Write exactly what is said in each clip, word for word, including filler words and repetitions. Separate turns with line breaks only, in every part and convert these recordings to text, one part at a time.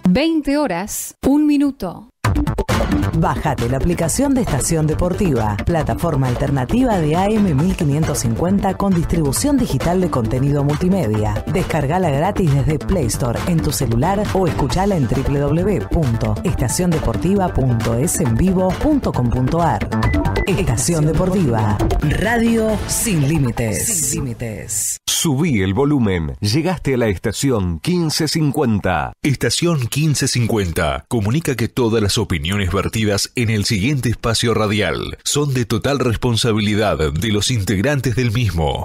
veinte horas, un minuto.
Bájate la aplicación de Estación Deportiva, plataforma alternativa de A M mil quinientos cincuenta con distribución digital de contenido multimedia. Descargala gratis desde Play Store en tu celular o escuchala en doble u doble u doble u punto estación deportiva punto es en vivo punto com punto a r. Estación Deportiva, radio sin límites. Sin límites.
Subí el volumen. Llegaste a la estación quince cincuenta.
Estación quince cincuenta comunica que todas las opiniones vertidas en el siguiente espacio radial son de total responsabilidad de los integrantes del mismo.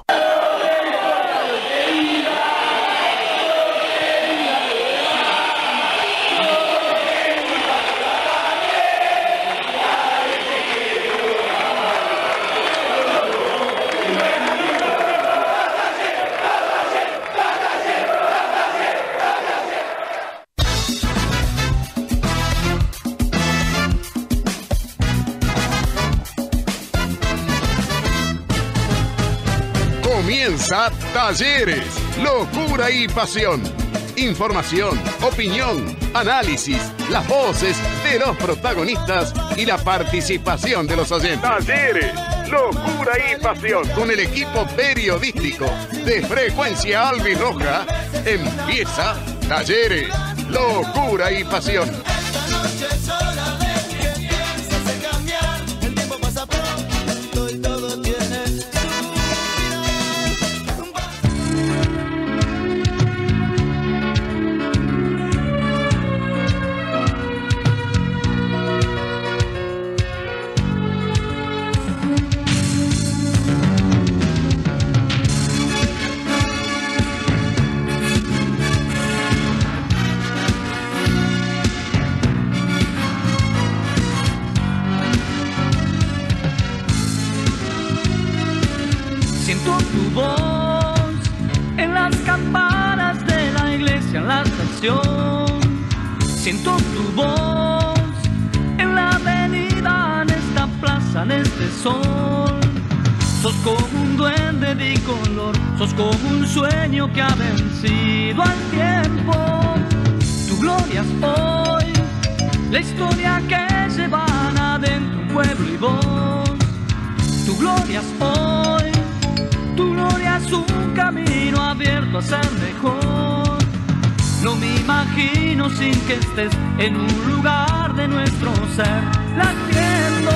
Comienza Talleres, locura y pasión. Información, opinión, análisis, las voces de los protagonistas y la participación de los oyentes. Talleres, locura y pasión. Con el equipo periodístico de Frecuencia Albirroja, empieza Talleres, locura y pasión.
Siento tu voz en la avenida, en esta plaza, en este sol. Sos como un duende bicolor, sos como un sueño que ha vencido al tiempo. Tu gloria es hoy, la historia que llevan adentro un pueblo y vos. Tu gloria es hoy, tu gloria es un camino abierto a ser mejor. No me imagino sin que estés en un lugar de nuestro ser latiendo.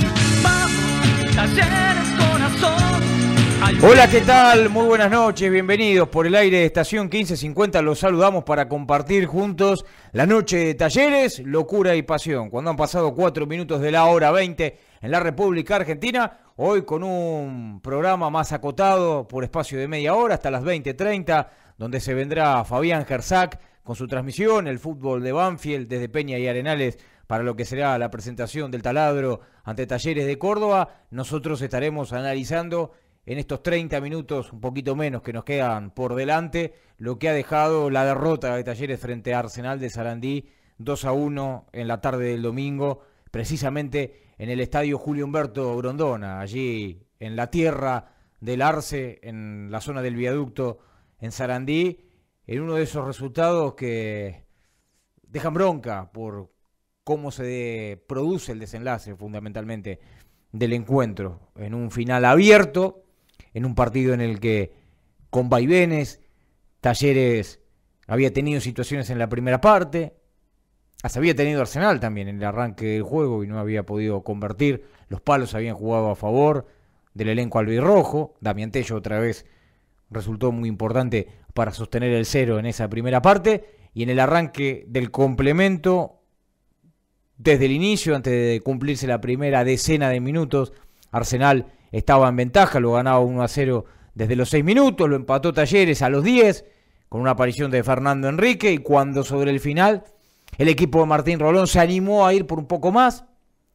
Vamos, Talleres Corazón. Hay
Hola, ¿qué tal? Muy buenas noches, bienvenidos por el aire de Estación quince cincuenta. Los saludamos para compartir juntos la noche de Talleres, locura y pasión. Cuando han pasado cuatro minutos de la hora veinte en la República Argentina, hoy con un programa más acotado por espacio de media hora hasta las veinte treinta, donde se vendrá Fabián Gersac con su transmisión, el fútbol de Banfield desde Peña y Arenales para lo que será la presentación del taladro ante Talleres de Córdoba. Nosotros estaremos analizando en estos treinta minutos, un poquito menos que nos quedan por delante, lo que ha dejado la derrota de Talleres frente a Arsenal de Sarandí, dos a uno en la tarde del domingo, precisamente en el estadio Julio Humberto Grondona, allí en la tierra del Arce, en la zona del viaducto en Sarandí, en uno de esos resultados que dejan bronca por cómo se de, produce el desenlace fundamentalmente del encuentro, en un final abierto, en un partido en el que con vaivenes Talleres había tenido situaciones en la primera parte, hasta había tenido Arsenal también en el arranque del juego y no había podido convertir, los palos habían jugado a favor del elenco albirrojo, Damián Tello otra vez resultó muy importante para sostener el cero en esa primera parte, y en el arranque del complemento, desde el inicio, antes de cumplirse la primera decena de minutos, Arsenal estaba en ventaja, lo ganaba uno a cero desde los seis minutos, lo empató Talleres a los diez, con una aparición de Fernando Enrique, y cuando sobre el final el equipo de Martín Rolón se animó a ir por un poco más,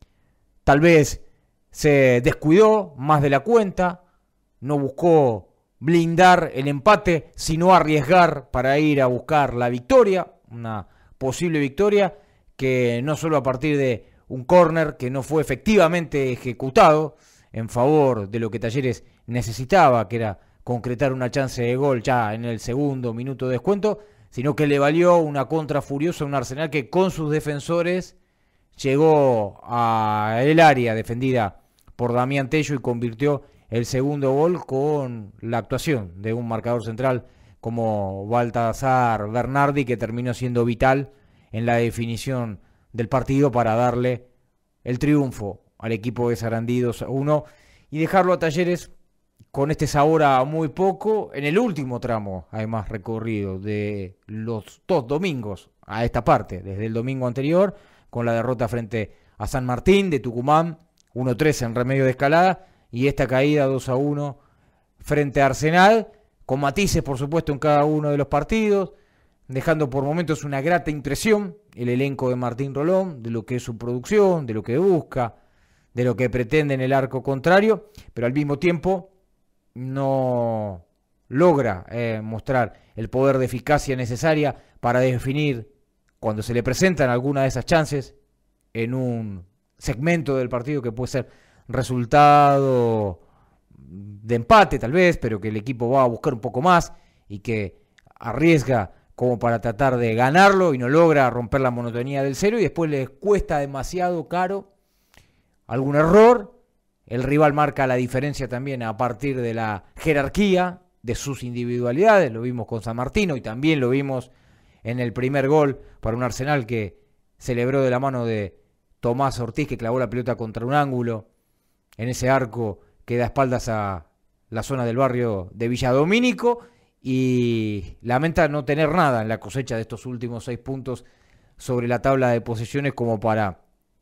tal vez se descuidó más de la cuenta, no buscó blindar el empate, sino arriesgar para ir a buscar la victoria, una posible victoria que no solo a partir de un córner que no fue efectivamente ejecutado en favor de lo que Talleres necesitaba, que era concretar una chance de gol ya en el segundo minuto de descuento, sino que le valió una contra furiosa a un Arsenal que con sus defensores llegó a el área defendida por Damián Tello y convirtió el segundo gol con la actuación de un marcador central como Baltasar Bernardi, que terminó siendo vital en la definición del partido para darle el triunfo al equipo de Sarandí dos a uno y dejarlo a Talleres con este sabor a muy poco en el último tramo, además recorrido de los dos domingos a esta parte, desde el domingo anterior, con la derrota frente a San Martín de Tucumán, uno tres en remedio de Escalada, y esta caída dos a uno frente a Arsenal, con matices por supuesto en cada uno de los partidos, dejando por momentos una grata impresión el elenco de Martín Rolón, de lo que es su producción, de lo que busca, de lo que pretende en el arco contrario, pero al mismo tiempo no logra eh, mostrar el poder de eficacia necesaria para definir cuando se le presentan alguna de esas chances en un segmento del partido que puede ser resultado de empate tal vez, pero que el equipo va a buscar un poco más y que arriesga como para tratar de ganarlo y no logra romper la monotonía del cero y después le cuesta demasiado caro algún error. El rival marca la diferencia también a partir de la jerarquía de sus individualidades, lo vimos con San Martino y también lo vimos en el primer gol para un Arsenal que celebró de la mano de Tomás Ortiz, que clavó la pelota contra un ángulo en ese arco que da espaldas a la zona del barrio de Villa Domínico, y lamenta no tener nada en la cosecha de estos últimos seis puntos sobre la tabla de posiciones como para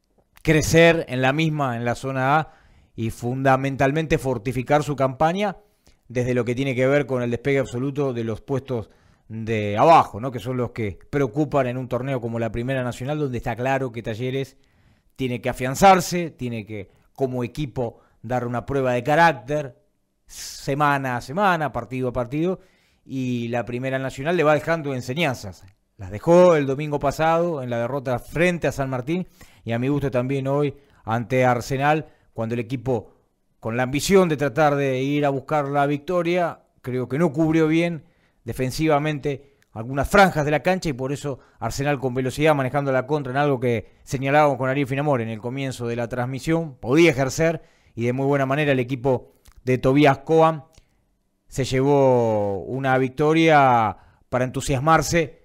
crecer en la misma en la zona A y fundamentalmente fortificar su campaña desde lo que tiene que ver con el despegue absoluto de los puestos de abajo, ¿no? Que son los que preocupan en un torneo como la Primera Nacional, donde está claro que Talleres tiene que afianzarse, tiene que como equipo dar una prueba de carácter semana a semana, partido a partido, y la Primera Nacional le va dejando enseñanzas. Las dejó el domingo pasado en la derrota frente a San Martín y a mi gusto también hoy ante Arsenal, cuando el equipo con la ambición de tratar de ir a buscar la victoria, creo que no cubrió bien defensivamente algunas franjas de la cancha y por eso Arsenal con velocidad manejando la contra en algo que señalábamos con Ariel Finamore en el comienzo de la transmisión, podía ejercer y de muy buena manera el equipo de Tobías Coan se llevó una victoria para entusiasmarse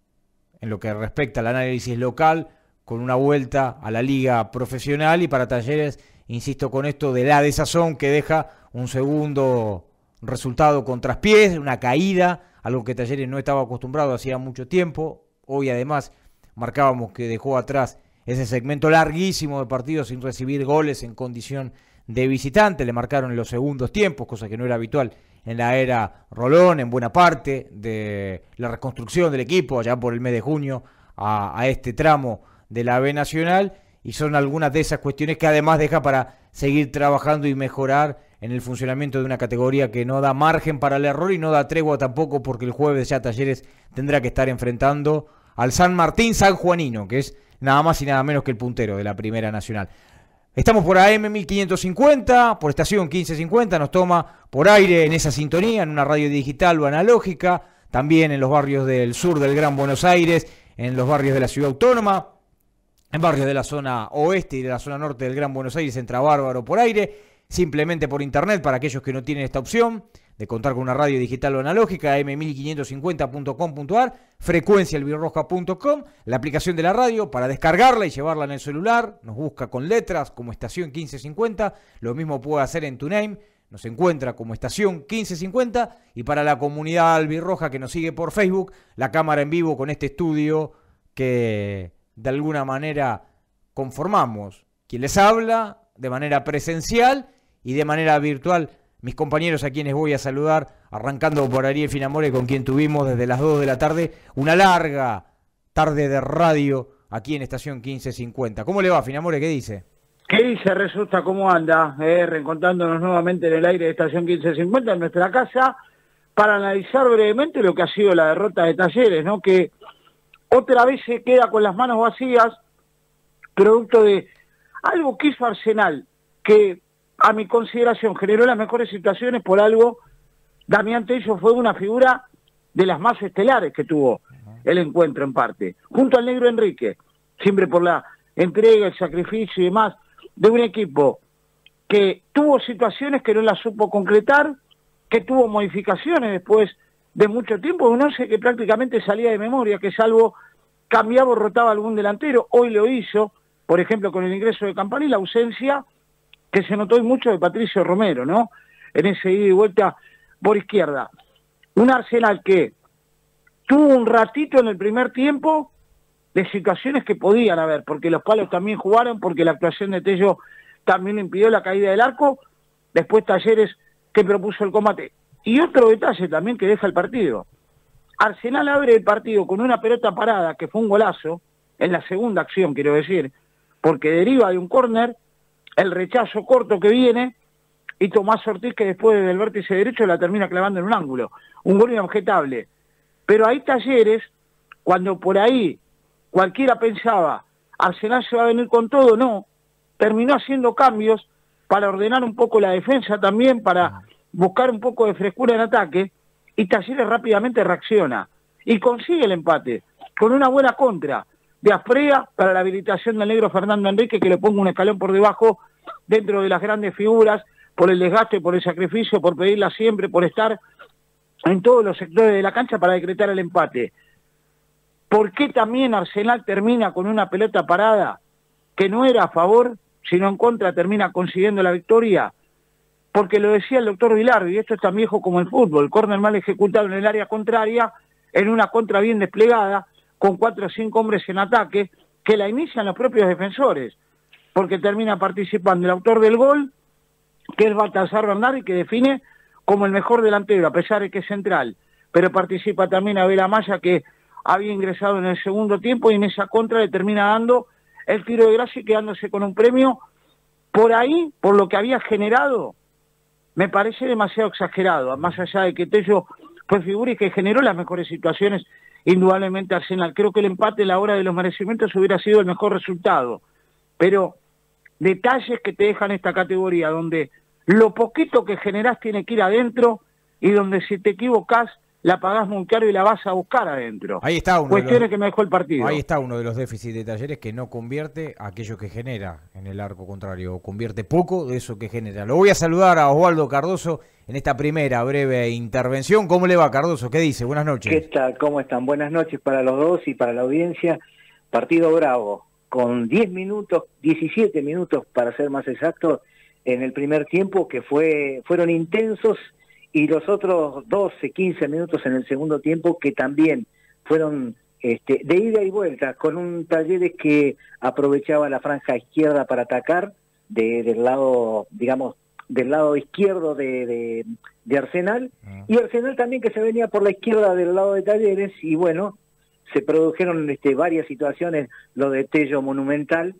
en lo que respecta al análisis local con una vuelta a la liga profesional y para Talleres, insisto con esto, de la desazón que deja un segundo resultado con traspiés, una caída, algo que Talleres no estaba acostumbrado hacía mucho tiempo. Hoy además marcábamos que dejó atrás ese segmento larguísimo de partidos sin recibir goles en condición de visitante. Le marcaron en los segundos tiempos, cosa que no era habitual en la era Rolón, en buena parte de la reconstrucción del equipo, allá por el mes de junio, a, a este tramo de la B Nacional, y son algunas de esas cuestiones que además deja para seguir trabajando y mejorar en el funcionamiento de una categoría que no da margen para el error y no da tregua tampoco, porque el jueves ya Talleres tendrá que estar enfrentando al San Martín sanjuanino, que es nada más y nada menos que el puntero de la Primera Nacional. Estamos por A M mil quinientos cincuenta, por estación quince cincuenta, nos toma por aire en esa sintonía, en una radio digital o analógica, también en los barrios del sur del Gran Buenos Aires, en los barrios de la Ciudad Autónoma, en barrios de la zona oeste y de la zona norte del Gran Buenos Aires, entra bárbaro por aire, simplemente por internet para aquellos que no tienen esta opción de contar con una radio digital o analógica, a eme mil quinientos cincuenta punto com punto a r, frecuencia albirroja punto com, la aplicación de la radio para descargarla y llevarla en el celular, nos busca con letras como estación quince cincuenta, lo mismo puede hacer en TuneIn, nos encuentra como estación quince cincuenta, y para la comunidad albirroja que nos sigue por Facebook, la cámara en vivo con este estudio que de alguna manera conformamos quien les habla de manera presencial y de manera virtual mis compañeros a quienes voy a saludar, arrancando por Ariel Finamore, con quien tuvimos desde las dos de la tarde una larga tarde de radio aquí en estación quince cincuenta. ¿Cómo le va, Finamore? ¿Qué dice?
¿Qué dice? Resulta, ¿cómo anda? Eh, reencontrándonos nuevamente en el aire de estación quince cincuenta en nuestra casa para analizar brevemente lo que ha sido la derrota de Talleres, ¿no? Que otra vez se queda con las manos vacías, producto de algo que hizo Arsenal, que a mi consideración generó las mejores situaciones. Por algo Damián Tello fue una figura de las más estelares que tuvo el encuentro en parte, junto al negro Enrique, siempre por la entrega, el sacrificio y demás, de un equipo que tuvo situaciones que no las supo concretar, que tuvo modificaciones después de mucho tiempo, un once que prácticamente salía de memoria, que salvo cambiaba o rotaba algún delantero, hoy lo hizo, por ejemplo con el ingreso de Campani, la ausencia que se notó hoy mucho de Patricio Romero, ¿no? En ese ida y vuelta por izquierda. Un Arsenal que tuvo un ratito en el primer tiempo de situaciones que podían haber, porque los palos también jugaron, porque la actuación de Tello también impidió la caída del arco, después Talleres que propuso el combate. Y otro detalle también que deja el partido. Arsenal abre el partido con una pelota parada, que fue un golazo, en la segunda acción quiero decir, porque deriva de un córner, el rechazo corto que viene, y Tomás Ortiz que después del vértice derecho la termina clavando en un ángulo. Un gol inobjetable. Pero ahí Talleres, cuando por ahí cualquiera pensaba, Arsenal se va a venir con todo, no, terminó haciendo cambios para ordenar un poco la defensa también, para buscar un poco de frescura en ataque, y Talleres rápidamente reacciona, y consigue el empate, con una buena contra de Asprilla para la habilitación del negro Fernando Enrique, que le ponga un escalón por debajo dentro de las grandes figuras, por el desgaste, por el sacrificio, por pedirla siempre, por estar en todos los sectores de la cancha para decretar el empate. ¿Por qué también Arsenal termina con una pelota parada que no era a favor, sino en contra, termina consiguiendo la victoria? Porque lo decía el doctor Vilardi, y esto es tan viejo como el fútbol, córner mal ejecutado en el área contraria, en una contra bien desplegada, con cuatro o cinco hombres en ataque, que la inician los propios defensores, porque termina participando el autor del gol, que es Baltasar Bernardi, que define como el mejor delantero, a pesar de que es central, pero participa también Abel Amaya, que había ingresado en el segundo tiempo, y en esa contra le termina dando el tiro de gracia y quedándose con un premio. Por ahí, por lo que había generado, me parece demasiado exagerado, más allá de que Tello fue figura y que generó las mejores situaciones, indudablemente Arsenal. Creo que el empate a la hora de los merecimientos hubiera sido el mejor resultado, pero detalles que te dejan esta categoría, donde lo poquito que generás tiene que ir adentro, y donde si te equivocás, la pagás muy caro y la vas a buscar adentro.
Ahí está uno
Cuestiones
de los,
que me dejó el partido.
Ahí está uno de los déficits de Talleres, que no convierte aquello que genera en el arco contrario, o convierte poco de eso que genera. Lo voy a saludar a Osvaldo Cardoso en esta primera breve intervención. ¿Cómo le va, Cardoso? ¿Qué dice? Buenas noches.
¿Qué tal? ¿Cómo están? Buenas noches para los dos y para la audiencia. Partido bravo, con diez minutos, diecisiete minutos para ser más exactos, en el primer tiempo, que fue fueron intensos, y los otros doce, quince minutos en el segundo tiempo que también fueron este, de ida y vuelta, con un Talleres que aprovechaba la franja izquierda para atacar de, del lado, digamos, del lado izquierdo de, de, de Arsenal, uh-huh. y Arsenal también que se venía por la izquierda del lado de Talleres, y bueno, se produjeron este, varias situaciones, lo de Tello monumental,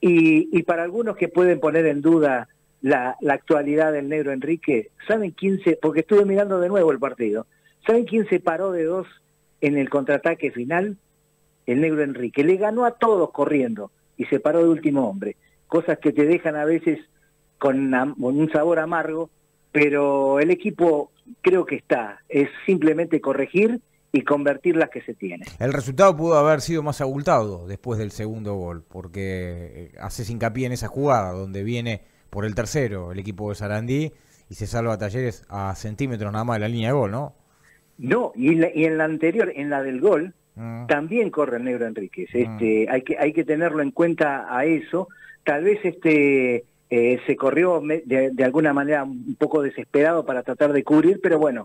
y, y para algunos que pueden poner en duda La, la actualidad del negro Enrique, ¿saben quién se...? Porque estuve mirando de nuevo el partido. ¿Saben quién se paró de dos en el contraataque final? El negro Enrique. Le ganó a todos corriendo y se paró de último hombre. Cosas que te dejan a veces con, con un sabor amargo, pero el equipo creo que está. Es simplemente corregir y convertir las que se tienen.
El resultado pudo haber sido más abultado después del segundo gol, porque haces hincapié en esa jugada donde viene por el tercero el equipo de Sarandí y se salva a Talleres a centímetros nada más de la línea de gol, ¿no?
No, y, la, y en la anterior, en la del gol, mm. también corre el negro Enríquez. Este, mm. hay que hay que tenerlo en cuenta a eso. Tal vez este eh, se corrió de, de alguna manera un poco desesperado para tratar de cubrir, pero bueno,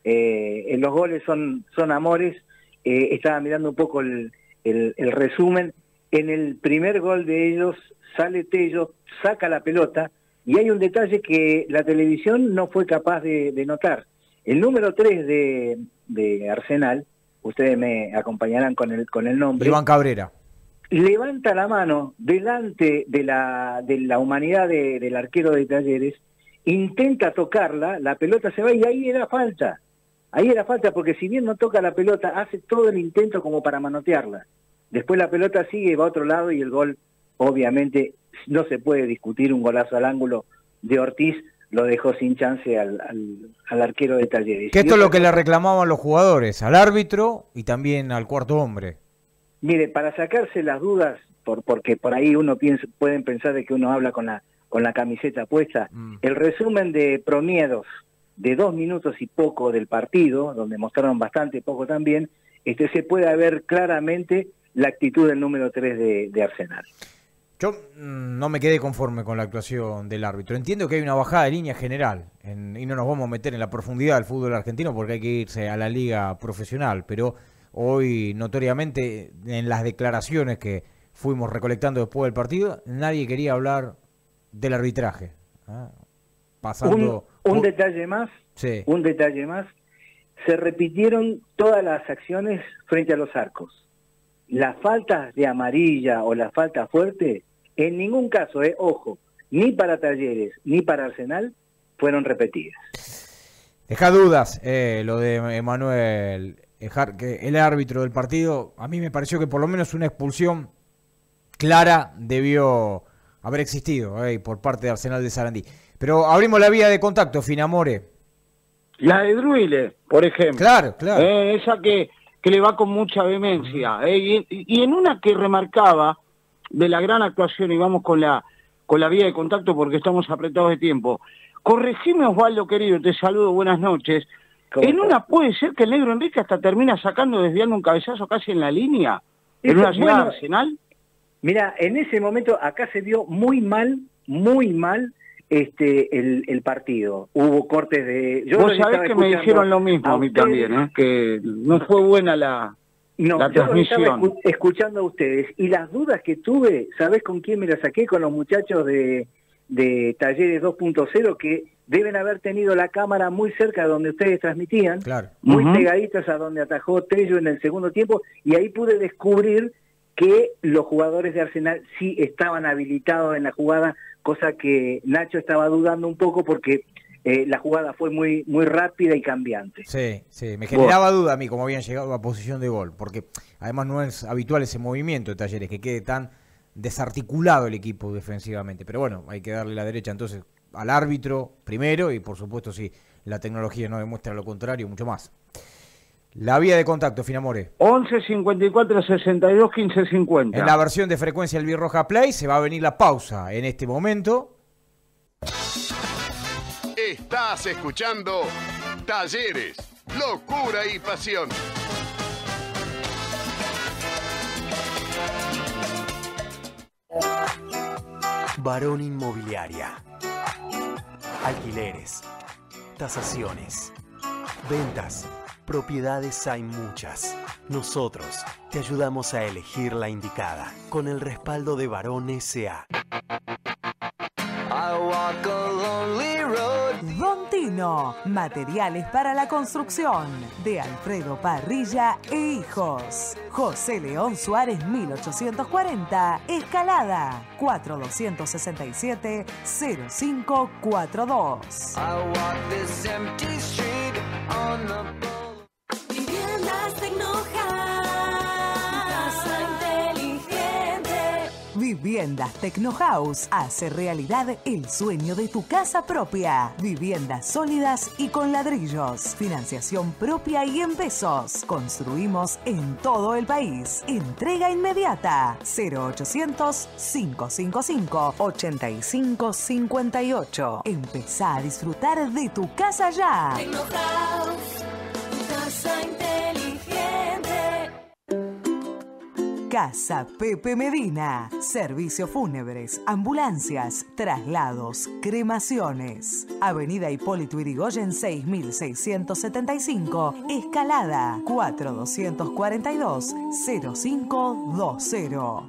eh, en los goles son, son amores. Eh, estaba mirando un poco el, el, el resumen. En el primer gol de ellos sale Tello, saca la pelota, y hay un detalle que la televisión no fue capaz de, de notar. El número tres de, de Arsenal, ustedes me acompañarán con el, con el nombre.
Iván Cabrera.
Levanta la mano delante de la, de la humanidad de, del arquero de Talleres, intenta tocarla, la pelota se va, y ahí era falta. Ahí era falta, porque si bien no toca la pelota, hace todo el intento como para manotearla. Después la pelota sigue, va a otro lado, y el gol, obviamente, no se puede discutir, un golazo al ángulo de Ortiz, lo dejó sin chance al, al, al arquero de Talleres.
Que esto es lo que le reclamaban los jugadores, al árbitro y también al cuarto hombre.
Mire, para sacarse las dudas, por, porque por ahí uno piensa, pueden pensar de que uno habla con la, con la camiseta puesta, mm. el resumen de Promiedos de dos minutos y poco del partido, donde mostraron bastante poco también, este se puede ver claramente la actitud del número tres de, de Arsenal.
Yo mmm, no me quedé conforme con la actuación del árbitro. Entiendo que hay una bajada de línea general en, y no nos vamos a meter en la profundidad del fútbol argentino porque hay que irse a la liga profesional, pero hoy notoriamente en las declaraciones que fuimos recolectando después del partido, nadie quería hablar del arbitraje. ¿eh? Pasando
un, un
por...
detalle más,
sí.
un detalle más, se repitieron todas las acciones frente a los arcos. Las faltas de amarilla o las faltas fuertes, en ningún caso, eh, ojo, ni para Talleres ni para Arsenal, fueron repetidas.
Deja dudas eh, lo de Emanuel, que el árbitro del partido, a mí me pareció que por lo menos una expulsión clara debió haber existido eh, por parte de Arsenal de Sarandí. Pero abrimos la vía de contacto, Finamore.
La de Druile, por ejemplo.
Claro, claro.
Eh, esa que... que le va con mucha vehemencia, ¿eh? y, y en una que remarcaba de la gran actuación, y vamos con la con la vía de contacto porque estamos apretados de tiempo. Corregime, Osvaldo querido, te saludo, buenas noches. En una puede ser que el negro Enrique hasta termina sacando, desviando un cabezazo casi en la línea, en una llegada
bueno,
Arsenal.
Mira, en ese momento acá se vio muy mal, muy mal, Este, el, el partido. Hubo cortes de... Yo
Vos sabés que me dijeron lo mismo a, a mí ustedes, también, ¿eh? Que no fue buena la, no, la transmisión.
Yo estaba escuchando a ustedes y las dudas que tuve, ¿sabés con quién me las saqué? Con los muchachos de, de Talleres dos punto cero que deben haber tenido la cámara muy cerca de donde ustedes transmitían,
claro.
muy
uh-huh.
pegaditas a donde atajó Tello en el segundo tiempo, y ahí pude descubrir que los jugadores de Arsenal sí estaban habilitados en la jugada, cosa que Nacho estaba dudando un poco porque eh, la jugada fue muy muy rápida y cambiante.
Sí, sí, me generaba bueno. duda a mí cómo habían llegado a posición de gol, porque además no es habitual ese movimiento de Talleres, que quede tan desarticulado el equipo defensivamente. Pero bueno, hay que darle la derecha entonces al árbitro primero y por supuesto si la tecnología no demuestra lo contrario, mucho más. La vía de contacto, Finamore.
once cincuenta y cuatro sesenta y dos quince cincuenta.
En la versión de frecuencia del Birroja Play se va a venir la pausa en este momento.
Estás escuchando Talleres, locura y pasión.
Barón Inmobiliaria. Alquileres, tasaciones, ventas. Propiedades hay muchas. Nosotros te ayudamos a elegir la indicada con el respaldo de Barón S A
Don Tino, materiales para la construcción, de Alfredo Parrilla e Hijos. José León Suárez mil ochocientos cuarenta, Escalada, cuatro dos seis siete, cero cinco cuatro dos.
Viviendas Tecnohouse, casa inteligente.
Viviendas Tecnohouse hace realidad el sueño de tu casa propia. Viviendas sólidas y con ladrillos. Financiación propia y en pesos. Construimos en todo el país. Entrega inmediata. cero ochocientos, cinco cinco cinco, ocho cinco cinco ocho. Empezá a disfrutar de tu casa ya.
Tecnohouse. Casa inteligente.
Casa Pepe Medina. Servicios fúnebres, ambulancias, traslados, cremaciones. Avenida Hipólito Yrigoyen seis mil seiscientos setenta y cinco. Escalada cuatro dos cuatro dos, cero cinco dos cero.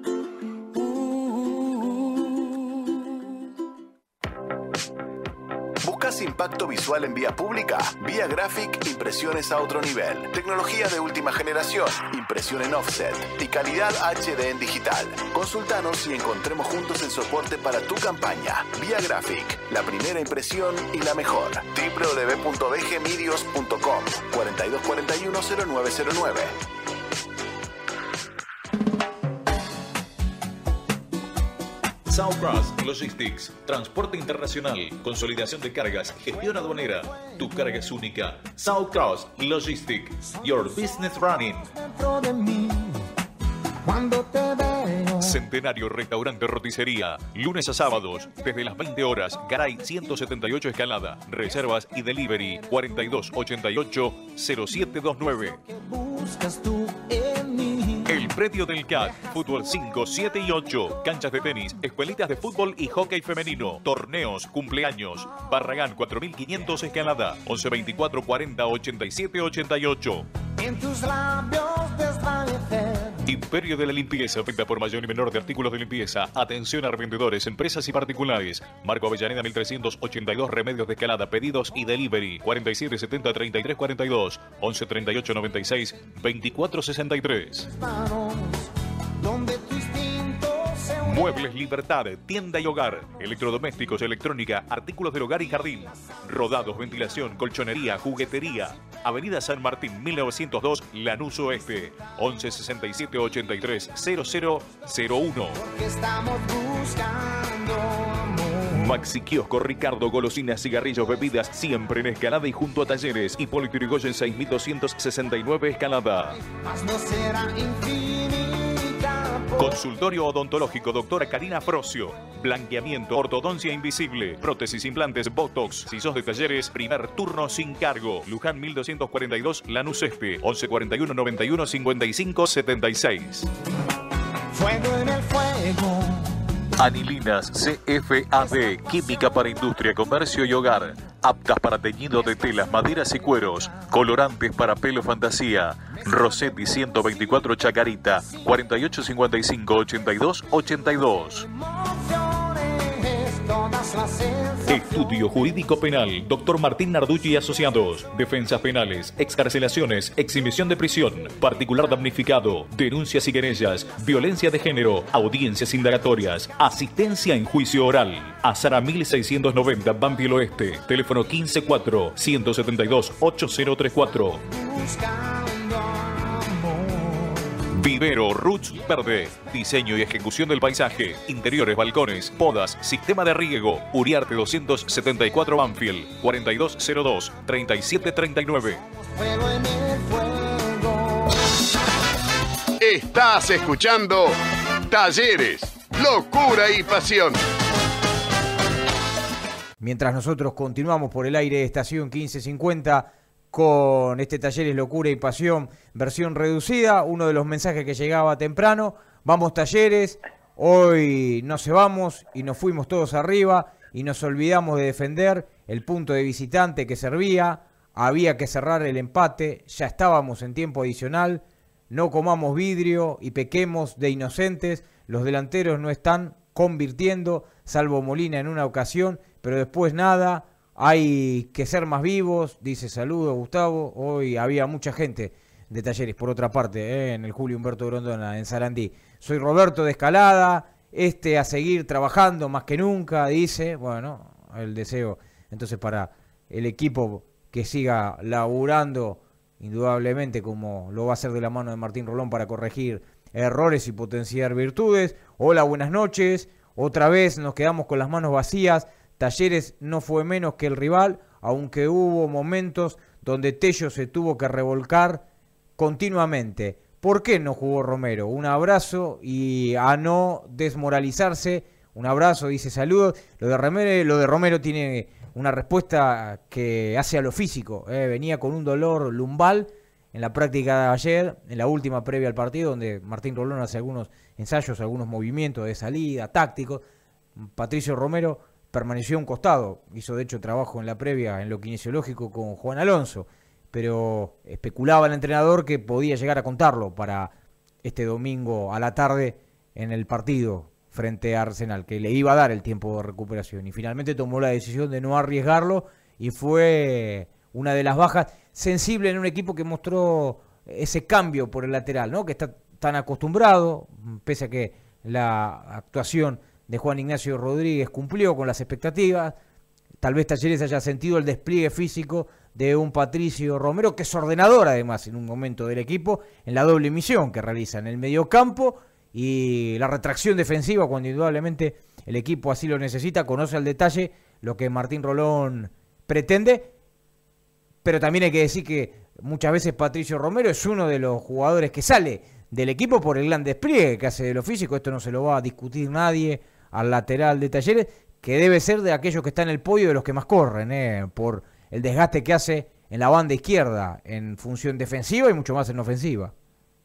¿Buscas impacto visual en vía pública? Vía Graphic, impresiones a otro nivel. Tecnología de última generación, impresión en offset y calidad H D en digital. Consultanos y encontremos juntos el soporte para tu campaña. Vía Graphic, la primera impresión y la mejor. doble u doble u doble u punto b g medios punto com, cuatro dos cuatro uno, cero nueve cero nueve.
Southcross Logistics, transporte internacional, consolidación de cargas, gestión aduanera. Tu carga es única. Southcross Logistics, your business running. Centenario Restaurante Roticería, lunes a sábados, desde las veinte horas, Garay ciento setenta y ocho Escalada. Reservas y delivery cuarenta y dos ochenta y ocho cero siete veintinueve. El predio del C A C, fútbol cinco, siete y ocho, canchas de tenis, escuelitas de fútbol y hockey femenino, torneos, cumpleaños. Barragán cuatro mil quinientos Escalada, once veinticuatro cuarenta ochenta y siete ochenta y ocho. En tus labios desvanecer. Imperio de la Limpieza, venta por mayor y menor de artículos de limpieza. Atención a revendedores, empresas y particulares. Marco Avellaneda mil trescientos ochenta y dos, Remedios de Escalada, pedidos y delivery. cuarenta y siete setenta treinta y tres cuarenta y dos, once treinta y ocho noventa y seis veinticuatro sesenta y tres. Muebles Libertad, tienda y hogar, electrodomésticos, electrónica, artículos del hogar y jardín, rodados, ventilación, colchonería, juguetería. Avenida San Martín mil novecientos dos, Lanús Oeste, once sesenta y siete ochenta y tres cero cero cero uno. Maxi Kiosco Ricardo, golosinas, cigarrillos, bebidas, siempre en Escalada y junto a Talleres. Hipólito Yrigoyen seis mil doscientos sesenta y nueve Escalada. Consultorio odontológico doctora Karina Frocio. Blanqueamiento, ortodoncia invisible, prótesis, implantes, botox. Si sos de Talleres, primer turno sin cargo. Luján mil doscientos cuarenta y dos, Lanús Este, once cuarenta y uno noventa y uno cincuenta y cinco setenta y seis. Fuego en el fuego. Anilinas C F A D, química para industria, comercio y hogar. Aptas para teñido de telas, maderas y cueros. Colorantes para pelo fantasía. Rossetti ciento veinticuatro Chacarita, cuarenta y ocho cincuenta y cinco ochenta y dos ochenta y dos. Estudio Jurídico Penal, doctor Martín Narducci y Asociados. Defensas penales, excarcelaciones, exhibición de prisión, particular damnificado, denuncias y querellas, violencia de género, audiencias indagatorias, asistencia en juicio oral. Azara mil seiscientos noventa, Banfield Oeste. Teléfono quince cuatro, ciento setenta y dos, ochenta treinta y cuatro. Vivero Roots Verde, diseño y ejecución del paisaje, interiores, balcones, podas, sistema de riego. Uriarte doscientos setenta y cuatro Banfield, cuarenta y dos cero dos, treinta y siete treinta y nueve.
Estás escuchando Talleres, locura y pasión.
Mientras nosotros continuamos por el aire de Estación quince cincuenta con este Talleres Locura y Pasión, versión reducida, uno de los mensajes que llegaba temprano: vamos Talleres, hoy no se vamos y nos fuimos todos arriba y nos olvidamos de defender el punto de visitante que servía, había que cerrar el empate, ya estábamos en tiempo adicional, no comamos vidrio y pequemos de inocentes, los delanteros no están convirtiendo, salvo Molina en una ocasión, pero después nada. Hay que ser más vivos, dice saludo Gustavo. Hoy había mucha gente de Talleres, por otra parte, ¿eh? en el Julio Humberto Grondona, en Sarandí. Soy Roberto de Escalada, este a seguir trabajando más que nunca, dice. Bueno, el deseo entonces para el equipo que siga laburando, indudablemente, como lo va a hacer de la mano de Martín Rolón para corregir errores y potenciar virtudes. Hola, buenas noches. Otra vez nos quedamos con las manos vacías. Talleres no fue menos que el rival, aunque hubo momentos donde Tello se tuvo que revolcar continuamente. ¿Por qué no jugó Romero? Un abrazo y a no desmoralizarse. Un abrazo, dice saludos. Lo de Romero, lo de Romero tiene una respuesta que hace a lo físico. ¿eh? Venía con un dolor lumbal en la práctica de ayer, en la última previa al partido, donde Martín Rolón hace algunos ensayos, algunos movimientos de salida, tácticos. Patricio Romero permaneció a un costado, hizo de hecho trabajo en la previa en lo kinesiológico con Juan Alonso, pero especulaba el entrenador que podía llegar a contarlo para este domingo a la tarde en el partido frente a Arsenal, que le iba a dar el tiempo de recuperación, y finalmente tomó la decisión de no arriesgarlo y fue una de las bajas sensibles en un equipo que mostró ese cambio por el lateral, ¿no? Que está tan acostumbrado, pese a que la actuación de Juan Ignacio Rodríguez cumplió con las expectativas. Tal vez Talleres haya sentido el despliegue físico de un Patricio Romero, que es ordenador además en un momento del equipo, en la doble misión que realiza en el mediocampo y la retracción defensiva cuando indudablemente el equipo así lo necesita, conoce al detalle lo que Martín Rolón pretende, pero también hay que decir que muchas veces Patricio Romero es uno de los jugadores que sale del equipo por el gran despliegue que hace de lo físico. Esto no se lo va a discutir nadie al lateral de Talleres, que debe ser de aquellos que están en el podio de los que más corren, eh, por el desgaste que hace en la banda izquierda en función defensiva y mucho más en ofensiva.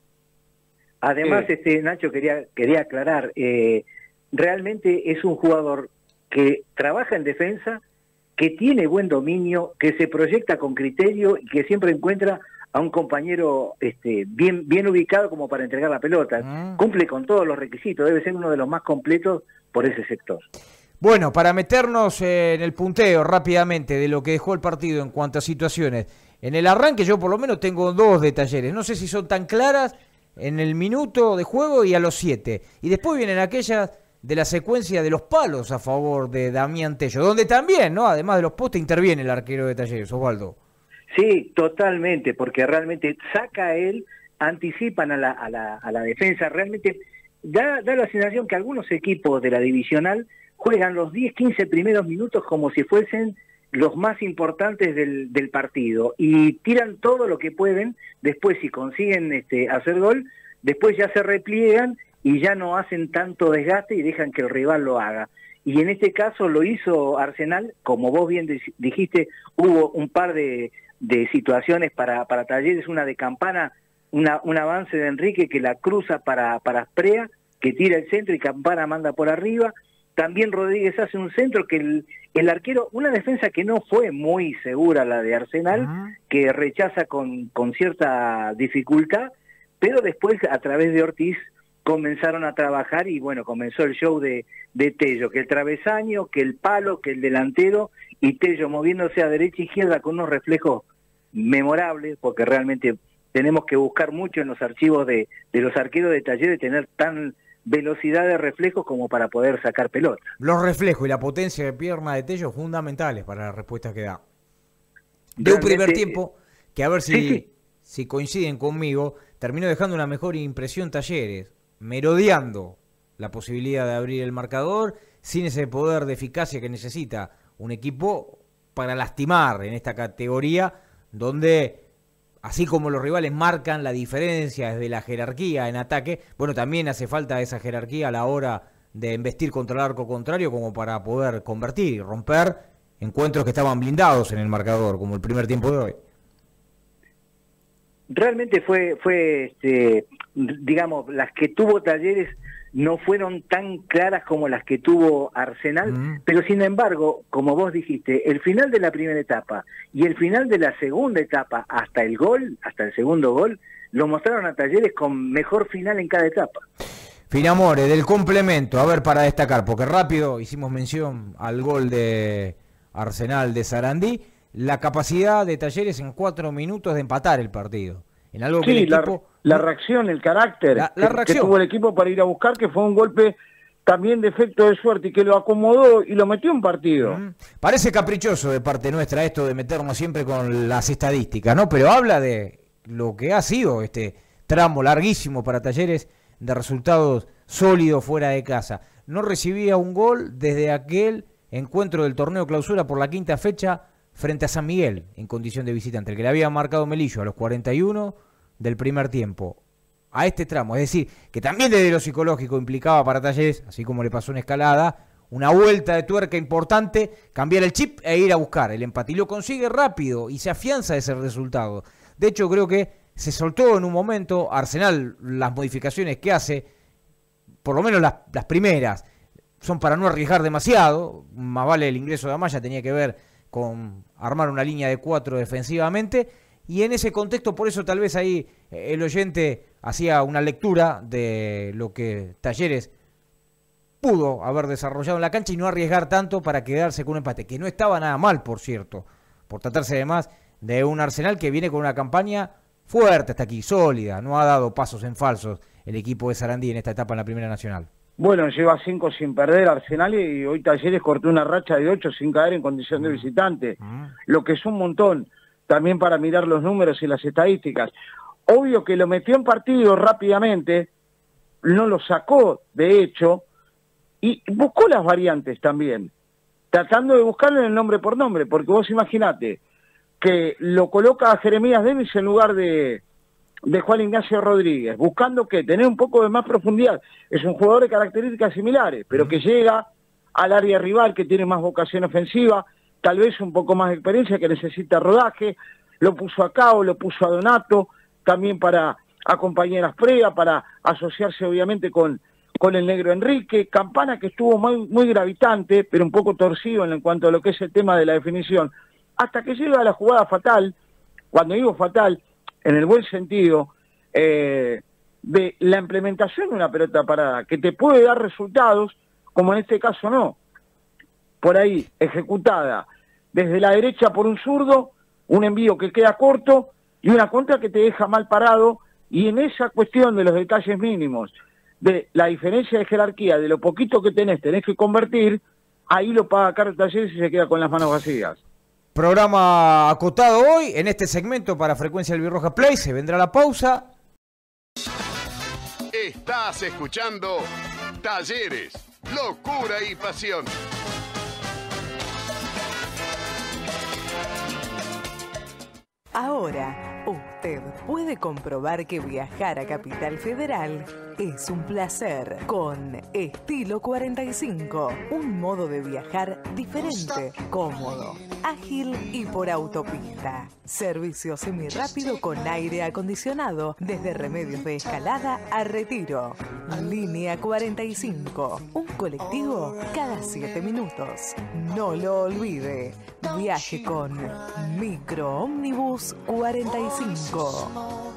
Además,
Sí.
este Nacho, quería, quería aclarar, eh, realmente es un jugador que trabaja en defensa, que tiene buen dominio, que se proyecta con criterio y que siempre encuentra a un compañero este, bien, bien ubicado como para entregar la pelota.
Mm.
Cumple con todos los requisitos, debe ser uno de los más completos por ese sector.
Bueno, para meternos eh, en el punteo rápidamente de lo que dejó el partido en cuanto a situaciones, en el arranque yo por lo menos tengo dos de Talleres, no sé si son tan claras en el minuto de juego y a los siete, y después vienen aquellas de la secuencia de los palos a favor de Damián Tello, donde también, ¿no? Además de los postes, interviene el arquero de Talleres, Osvaldo.
Sí, totalmente, porque realmente saca a él, anticipan a la, a la, a la defensa, realmente da, da la sensación que algunos equipos de la divisional juegan los diez, quince primeros minutos como si fuesen los más importantes del, del partido y tiran todo lo que pueden, después si consiguen este, hacer gol, después ya se repliegan y ya no hacen tanto desgaste y dejan que el rival lo haga. Y en este caso lo hizo Arsenal, como vos bien dijiste, hubo un par de, de situaciones para, para Talleres, una de Campana, una, un avance de Enrique que la cruza para, para Sprea, que tira el centro y Campana manda por arriba. También Rodríguez hace un centro que el, el arquero, una defensa que no fue muy segura la de Arsenal, uh-huh. que rechaza con, con cierta dificultad, pero después a través de Ortiz comenzaron a trabajar y bueno, comenzó el show de, de Tello, que el travesaño, que el palo, que el delantero, y Tello moviéndose a derecha e izquierda con unos reflejos memorables, porque realmente tenemos que buscar mucho en los archivos de, de los arqueros de Talleres, tener tan velocidad de reflejos como para poder sacar pelota.
Los reflejos y la potencia de pierna de Tello fundamentales para las respuestas que da. De un primer tiempo, que a ver si, sí, sí. si coinciden conmigo, terminó dejando una mejor impresión Talleres, merodeando la posibilidad de abrir el marcador, sin ese poder de eficacia que necesita un equipo para lastimar en esta categoría, donde así como los rivales marcan la diferencia desde la jerarquía en ataque, bueno, también hace falta esa jerarquía a la hora de embestir contra el arco contrario como para poder convertir y romper encuentros que estaban blindados en el marcador, como el primer tiempo de hoy.
Realmente fue, fue este, digamos, las que tuvo Talleres no fueron tan claras como las que tuvo Arsenal, mm. pero sin embargo, como vos dijiste, el final de la primera etapa y el final de la segunda etapa hasta el gol, hasta el segundo gol, lo mostraron a Talleres con mejor final en cada etapa.
Finamore, del complemento, a ver, para destacar, porque rápido hicimos mención al gol de Arsenal de Sarandí, la capacidad de Talleres en cuatro minutos de empatar el partido. En algo que
sí,
el equipo...
la, la reacción, el carácter
la, la
que,
reacción.
que tuvo el equipo para ir a buscar, que fue un golpe también de efecto de suerte y que lo acomodó y lo metió en partido.
Mm. Parece caprichoso de parte nuestra esto de meternos siempre con las estadísticas, ¿no? Pero habla de lo que ha sido este tramo larguísimo para Talleres de resultados sólidos fuera de casa. No recibía un gol desde aquel encuentro del torneo clausura por la quinta fecha frente a San Miguel en condición de visitante, el que le había marcado Melillo a los cuarenta y uno del primer tiempo a este tramo, es decir, que también desde lo psicológico implicaba para Talleres, así como le pasó en Escalada, una vuelta de tuerca importante, cambiar el chip e ir a buscar el empate, y lo consigue rápido y se afianza ese resultado. De hecho, creo que se soltó en un momento Arsenal, las modificaciones que hace, por lo menos las, las primeras, son para no arriesgar demasiado, más vale el ingreso de Amaya, tenía que ver con armar una línea de cuatro defensivamente, y en ese contexto, por eso tal vez ahí el oyente hacía una lectura de lo que Talleres pudo haber desarrollado en la cancha y no arriesgar tanto para quedarse con un empate, que no estaba nada mal, por cierto, por tratarse además de un Arsenal que viene con una campaña fuerte hasta aquí, sólida, no ha dado pasos en falsos el equipo de Sarandí en esta etapa en la Primera Nacional.
Bueno, lleva cinco sin perder Arsenal y hoy Talleres cortó una racha de ocho sin caer en condición de visitante, mm. lo que es un montón, también para mirar los números y las estadísticas. Obvio que lo metió en partido rápidamente, no lo sacó, de hecho, y buscó las variantes también, tratando de buscarle el nombre por nombre, porque vos imaginate que lo coloca a Jeremías Davis en lugar de, de Juan Ignacio Rodríguez, buscando que tener un poco de más profundidad. Es un jugador de características similares, pero que llega al área rival, que tiene más vocación ofensiva, tal vez un poco más de experiencia, que necesita rodaje. Lo puso a Cao, lo puso a Donato, también para acompañar a Asprega, para asociarse obviamente con, con el negro Enrique. Campana, que estuvo muy, muy gravitante, pero un poco torcido en cuanto a lo que es el tema de la definición, hasta que llega a la jugada fatal. Cuando digo fatal, en el buen sentido, eh, de la implementación de una pelota parada, que te puede dar resultados, como en este caso no. Por ahí, ejecutada desde la derecha por un zurdo, un envío que queda corto y una contra que te deja mal parado, y en esa cuestión de los detalles mínimos, de la diferencia de jerarquía, de lo poquito que tenés, tenés que convertir, ahí lo paga Carlos Talleres y se queda con las manos vacías.
Programa acotado hoy en este segmento para Frecuencia Albirroja Play. Se vendrá la pausa.
Estás escuchando Talleres, locura y pasión.
Ahora, usted puede comprobar que viajar a Capital Federal es un placer con Estilo cuarenta y cinco, un modo de viajar diferente, cómodo, ágil y por autopista. Servicio semirápido con aire acondicionado desde Remedios de Escalada a Retiro. Línea cuarenta y cinco, un colectivo cada siete minutos. No lo olvide, viaje con Micro Ómnibus cuarenta y cinco.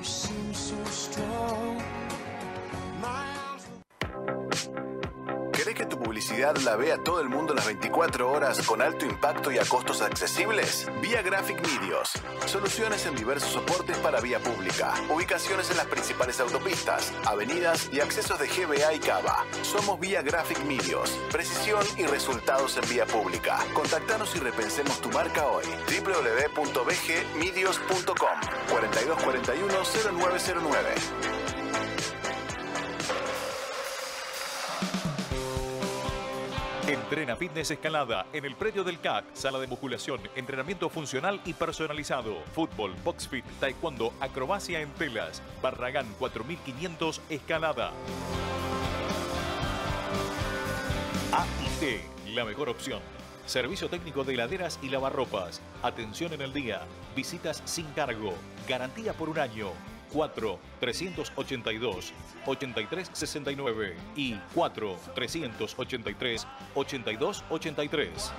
¿Querés que tu publicidad la vea todo el mundo las veinticuatro horas con alto impacto y a costos accesibles? Vía Graphic Medios. Soluciones en diversos soportes para vía pública. Ubicaciones en las principales autopistas, avenidas y accesos de G B A y Cava. Somos Vía Graphic Medios. Precisión y resultados en vía pública. Contactanos y repensemos tu marca hoy. doble u doble u doble u punto b g medios punto com cuarenta y dos cuarenta y uno cero nueve cero nueve.
Entrena Fitness Escalada en el predio del C A C. Sala de musculación, entrenamiento funcional y personalizado. Fútbol, box fit, taekwondo, acrobacia en telas. Barragán cuatro mil quinientos Escalada. A I T, la mejor opción. Servicio técnico de heladeras y lavarropas. Atención en el día. Visitas sin cargo. Garantía por un año. cuatro trescientos ochenta y dos ochenta y tres sesenta y nueve y cuatro trescientos ochenta y tres ochenta y dos ochenta y tres.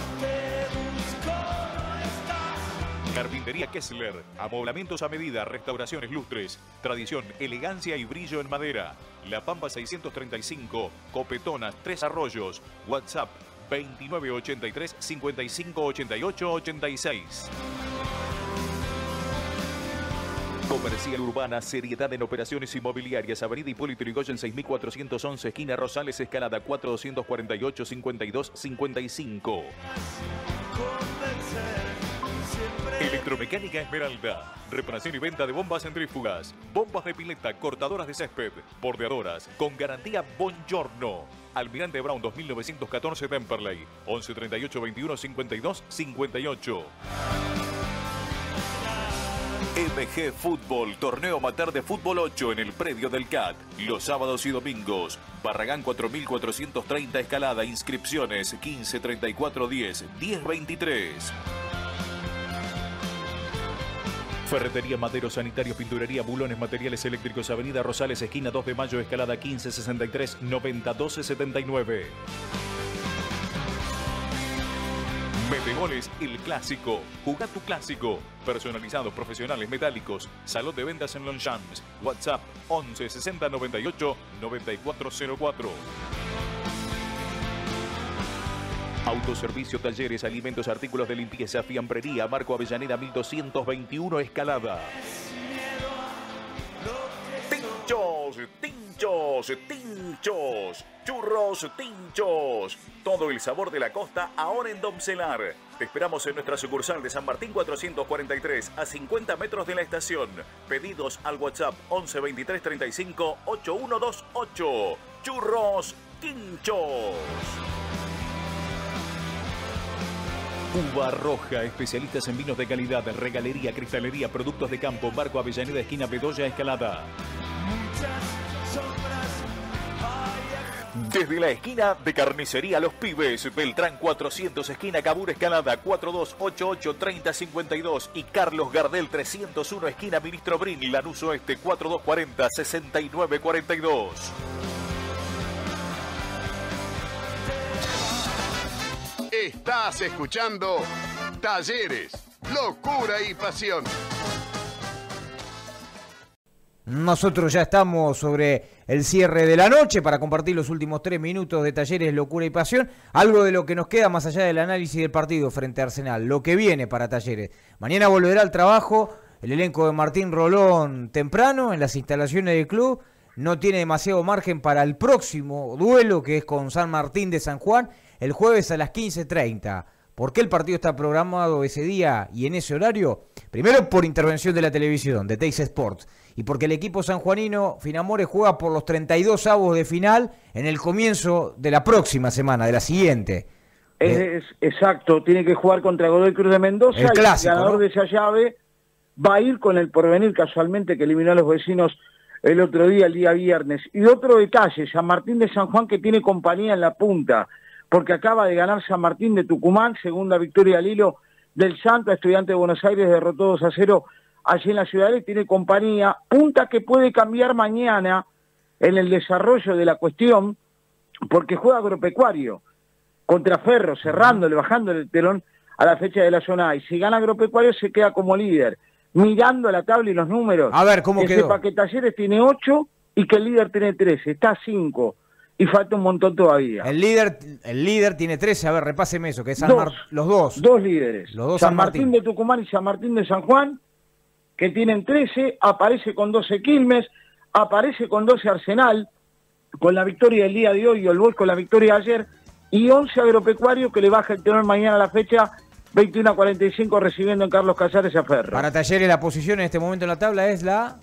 Carpintería Kessler, amoblamientos a medida, restauraciones lustres, tradición, elegancia y brillo en madera. La Pampa seiscientos treinta y cinco, Copetonas, Tres Arroyos. WhatsApp veintinueve ochenta y tres cincuenta y cinco ochenta y ocho ochenta y seis. Comercial Urbana, seriedad en operaciones inmobiliarias. Avenida Hipólito Yrigoyen seis mil cuatrocientos once, esquina Rosales, Escalada cuatro doscientos cuarenta y ocho cincuenta y dos cincuenta y cinco. Electromecánica Esmeralda. Reparación y venta de bombas centrífugas, bombas de pileta, cortadoras de césped, bordeadoras, con garantía Buongiorno. Almirante Brown dos mil novecientos catorce Temperley. once treinta y ocho veintiuno cincuenta y dos cincuenta y ocho. M G Fútbol, torneo amateur de fútbol ocho en el predio del C A D. Los sábados y domingos. Barragán cuatro mil cuatrocientos treinta Escalada. Inscripciones quince treinta y cuatro diez diez veintitrés. Ferretería Madero, Sanitario, Pinturería, Bulones, Materiales Eléctricos, Avenida Rosales, esquina dos de mayo, Escalada quince sesenta y tres noventa doce setenta y nueve. Metegoles, el clásico. Jugá tu clásico. Personalizados, profesionales, metálicos. Salón de ventas en Longchamps. WhatsApp once sesenta noventa y ocho noventa y cuatro cero cuatro. Autoservicio, talleres, alimentos, artículos de limpieza, fiambrería, Marco Avellaneda mil doscientos veintiuno Escalada. Tinchos, tinchos, tinchos, churros, tinchos. Todo el sabor de la costa ahora en Domcelar. Te esperamos en nuestra sucursal de San Martín cuatrocientos cuarenta y tres, a cincuenta metros de la estación. Pedidos al WhatsApp once veintitrés treinta y cinco ochenta y uno veintiocho. Churros Quinchos. Uva Roja, especialistas en vinos de calidad, regalería, cristalería, productos de campo, Barco Avellaneda, esquina Bedoya, Escalada. Desde la esquina de Carnicería Los Pibes, Beltrán cuatrocientos, esquina Cabur, Escalada, cuatro dos ocho ocho, treinta cincuenta y dos, y Carlos Gardel trescientos uno, esquina Ministro Brin, Lanús Oeste, cuatro dos cuarenta, sesenta y nueve cuarenta y dos.
Estás escuchando Talleres, Locura y Pasión.
Nosotros ya estamos sobre el cierre de la noche para compartir los últimos tres minutos de Talleres, Locura y Pasión. Algo de lo que nos queda más allá del análisis del partido frente a Arsenal, lo que viene para Talleres. Mañana volverá al trabajo el elenco de Martín Rolón temprano en las instalaciones del club. No tiene demasiado margen para el próximo duelo, que es con San Martín de San Juan, el jueves a las quince treinta. ¿Por qué el partido está programado ese día y en ese horario? Primero, por intervención de la televisión, de Teis Sports. Y porque el equipo sanjuanino Finamore juega por los treinta y dos avos de final en el comienzo de la próxima semana, de la siguiente.
Es,
eh.
es exacto, tiene que jugar contra Godoy Cruz de Mendoza.
El clásico,
el ganador,
¿no?,
de esa llave va a ir con el Porvenir, casualmente, que eliminó a los vecinos el otro día, el día viernes. Y otro detalle, San Martín de San Juan, que tiene compañía en la punta, porque acaba de ganar San Martín de Tucumán, segunda victoria al hilo del Santo. Estudiante de Buenos Aires derrotó dos a cero allí en la ciudad y tiene compañía. Punta que puede cambiar mañana en el desarrollo de la cuestión, porque juega Agropecuario contra Ferro, cerrándole, bajándole el telón a la fecha de la zona A. Y si gana Agropecuario se queda como líder. Mirando la tabla y los números,
a ver cómo
que
quedó.
sepa que Talleres tiene ocho y que el líder tiene trece, está a cinco. Y falta un montón todavía.
El líder el líder tiene trece, a ver, repáseme eso, que es San
Dos.
Mar... los dos.
Dos líderes.
Los dos
San,
San
Martín.
Martín
de Tucumán y San Martín de San Juan, que tienen trece, aparece con doce Quilmes, aparece con doce Arsenal, con la victoria del día de hoy, y el Boys con la victoria de ayer, y once Agropecuario, que le baja el tenor mañana a la fecha, veintiuno a cuarenta y cinco, recibiendo en Carlos Casares a Ferro.
Para Talleres la posición en este momento en la tabla es la...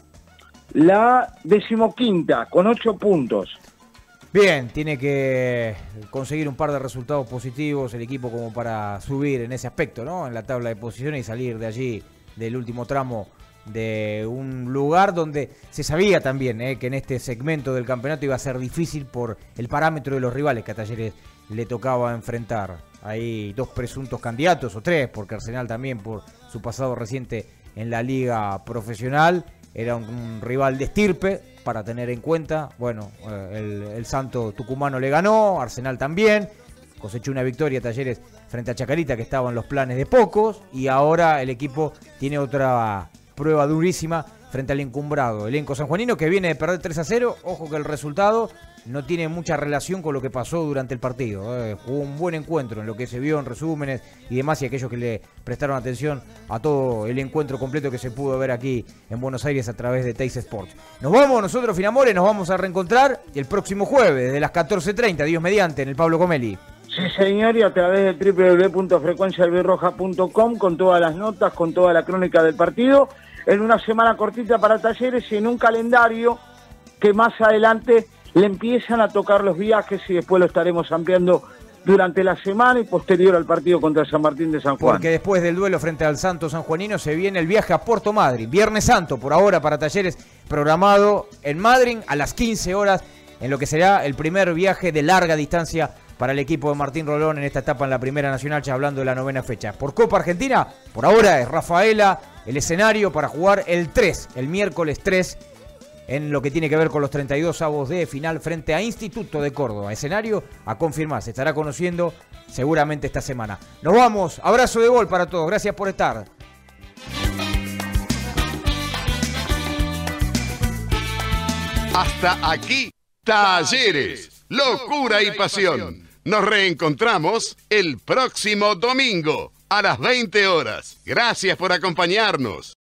La decimoquinta, con ocho puntos.
Bien, tiene que conseguir un par de resultados positivos el equipo como para subir en ese aspecto, ¿no?, en la tabla de posiciones y salir de allí, del último tramo, de un lugar donde se sabía también eh, que en este segmento del campeonato iba a ser difícil por el parámetro de los rivales que a Talleres le tocaba enfrentar. Hay dos presuntos candidatos, o tres, porque Arsenal también, por su pasado reciente en la liga profesional, era un, un rival de estirpe para tener en cuenta. Bueno, eh, el, el Santo Tucumano le ganó, Arsenal también, cosechó una victoria Talleres frente a Chacarita, que estaba en los planes de pocos, y ahora el equipo tiene otra prueba durísima frente al encumbrado elenco sanjuanino, que viene de perder tres a cero. Ojo que el resultado no tiene mucha relación con lo que pasó durante el partido. Eh, jugó un buen encuentro en lo que se vio en resúmenes y demás, y aquellos que le prestaron atención a todo el encuentro completo que se pudo ver aquí en Buenos Aires a través de Teis Sports. Nos vamos nosotros, Finamore, nos vamos a reencontrar el próximo jueves desde las catorce treinta, Dios mediante, en el Pablo Comelli.
Sí, señor, y a través de doble u doble u doble u punto frecuencia albirroja punto com, con todas las notas, con toda la crónica del partido, en una semana cortita para Talleres y en un calendario que más adelante le empiezan a tocar los viajes, y después lo estaremos ampliando durante la semana y posterior al partido contra San Martín de San Juan.
Porque después del duelo frente al Santo Sanjuanino se viene el viaje a Puerto Madryn, Viernes Santo por ahora para Talleres, programado en Madryn a las quince horas, en lo que será el primer viaje de larga distancia para el equipo de Martín Rolón en esta etapa en la Primera Nacional, ya hablando de la novena fecha. Por Copa Argentina, por ahora es Rafaela el escenario para jugar el tres, el miércoles tres, en lo que tiene que ver con los treinta y dos avos de final frente a Instituto de Córdoba. Escenario a confirmar, se estará conociendo seguramente esta semana. Nos vamos, abrazo de gol para todos, gracias por estar.
Hasta aquí, Talleres, Locura y Pasión. Nos reencontramos el próximo domingo a las veinte horas. Gracias por acompañarnos.